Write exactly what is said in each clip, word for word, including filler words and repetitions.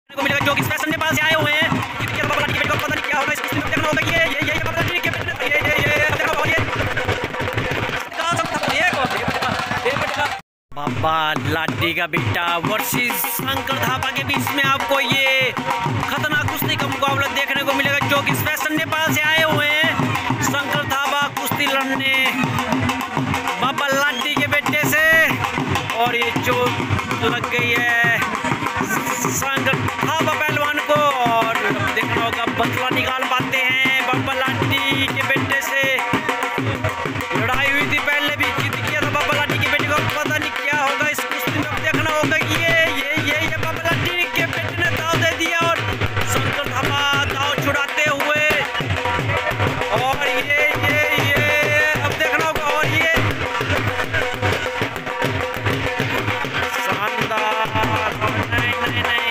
को मिलेगा जो कि स्पेशल नेपाल से आए हुए हैं। ये बाबा लाठी के बेटे को पता नहीं क्या होगा, इसको देखना होगा। ये ये ये बाबा लाठी के बेटे ये ये ये देखो और ये कहां से था ये कौन है बेटा ये बेटा बाबा लाठी का बेटा वर्सेस शंकर थापा के बीच में आपको ये खतरनाक कुश्ती का मुकाबला देखने को मिलेगा जो कि स्पेशल नेपाल से आए हुए हैं। शंकर थापा कुश्ती लड़ने बाबा लाठी के बेटे से और ये चोट लग गई है शंकर थापा पहलवान को और देखना होगा बदला निकाल पाते हैं बाबा लाठी के बेटे से। लड़ाई हुई थी पहले भी, जीत किया था बाबा लाठी के बेटे को, पता नहीं क्या होगा इस कुश्ती में। देखना होगा ये ये ये ये बाबा लाठी के बेटे ने दाव दे दिया और शंकर थापा दाव छुड़ाते हुए और ये ये ये अब देखना होगा और ये शानदार नहीं नहीं नहीं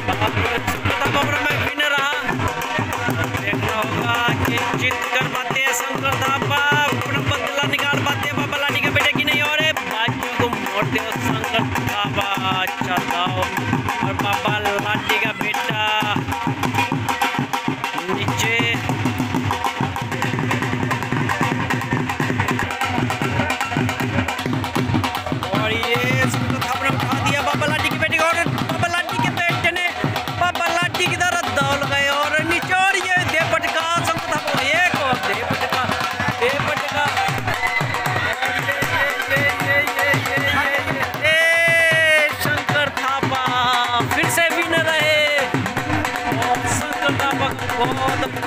विनर रहा। देखना होगा कि जीत कर पाते हैं शंकर थापा, अपना बदला निकाल पाते हैं बाबा लाठी के बेटे की नहीं और बाकी को मोड़ते हो शंकर थापा। अच्छा दाव और बाबा लाठी का बेटा नीचे और ये शंकर थापा ने उठा दिया बाबा लाठी के बेटे को और बाबा लाठी के बेटे ने बाबा लाठी की तरह दौड़ गए और नीचे और ये दे पटका शंकर थापा एक और दे पटका दे पटका ये ये ये ये ये ये शंकर थापा फिर से विनर रहे और शंकर थापा बहुत